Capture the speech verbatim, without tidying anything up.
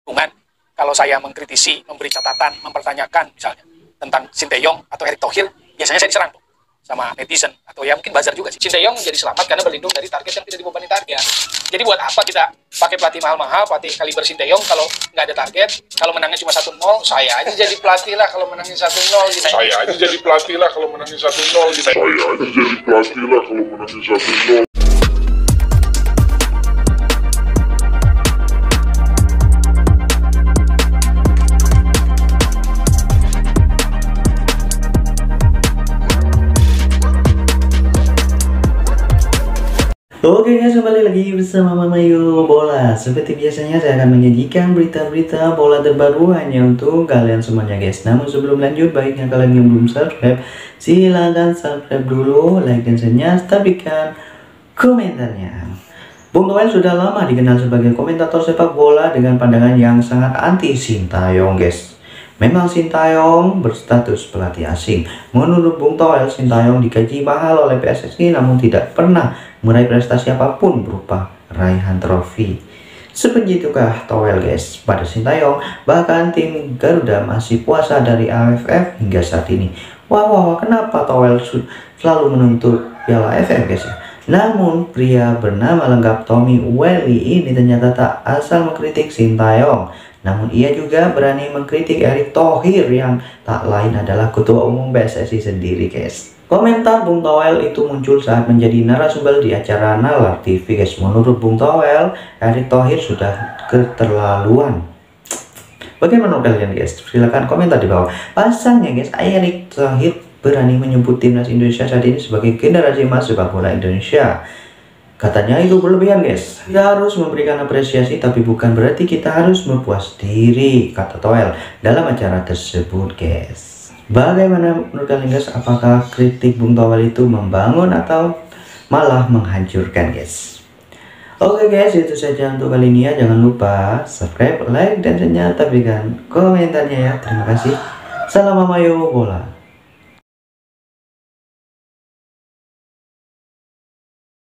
Hubungan kalau saya mengkritisi, memberi catatan, mempertanyakan misalnya tentang Sinteyong atau Erick Thohir, biasanya saya diserang tuh sama netizen atau ya mungkin buzzer juga sih. Sinteyong jadi selamat karena berlindung dari target yang tidak dibebani target. Jadi buat apa kita pakai pelatih mahal-mahal, pelatih kaliber Sinteyong kalau nggak ada target, kalau menangnya cuma satu nol, saya aja jadi pelatih lah kalau menangnya satu nol gitu. Saya aja jadi pelatih lah kalau menangnya satu nol gitu. Saya aja jadi pelatih lah kalau menangnya satu nol. Oke guys, kembali lagi bersama Mamayu Bola. Seperti biasanya saya akan menyajikan berita-berita bola terbaru hanya untuk kalian semuanya guys. Namun sebelum lanjut, baiknya kalian yang belum subscribe, silahkan subscribe dulu, like dan share-nya, tapikan komentarnya. Bung Toel sudah lama dikenal sebagai komentator sepak bola dengan pandangan yang sangat anti Sintayong guys. Memang Sintayong berstatus pelatih asing. Menurut Bung Toel, Sintayong digaji mahal oleh P S S I namun tidak pernah meraih prestasi apapun berupa raihan trofi. Sebegitukah Toel guys pada Sintayong, bahkan tim Garuda masih puasa dari A F F hingga saat ini. Wah, wah, wah kenapa Toel selalu menuntut Piala A F F guys ya? Namun pria bernama lengkap Tommy Welly ini ternyata tak asal mengkritik Sintayong, namun ia juga berani mengkritik Erick Thohir yang tak lain adalah ketua umum P S S I sendiri guys. Komentar Bung Toel itu muncul saat menjadi narasumber di acara Nalar T V guys. Menurut Bung Toel, Erick Thohir sudah keterlaluan. Bagaimana kalian guys? Silahkan komentar di bawah. Pasalnya guys, Erick Thohir berani menyebut timnas Indonesia saat ini sebagai generasi emas sepak bola Indonesia. Katanya itu berlebihan guys. Kita harus memberikan apresiasi tapi bukan berarti kita harus berpuas diri, kata Toel dalam acara tersebut guys. Bagaimana menurut kalian guys? Apakah kritik Bung Toel itu membangun atau malah menghancurkan guys? Oke guys, itu saja untuk kali ini ya. Jangan lupa subscribe, like dan ternyata berikan komentarnya ya. Terima kasih. Salam Mamayu Bola.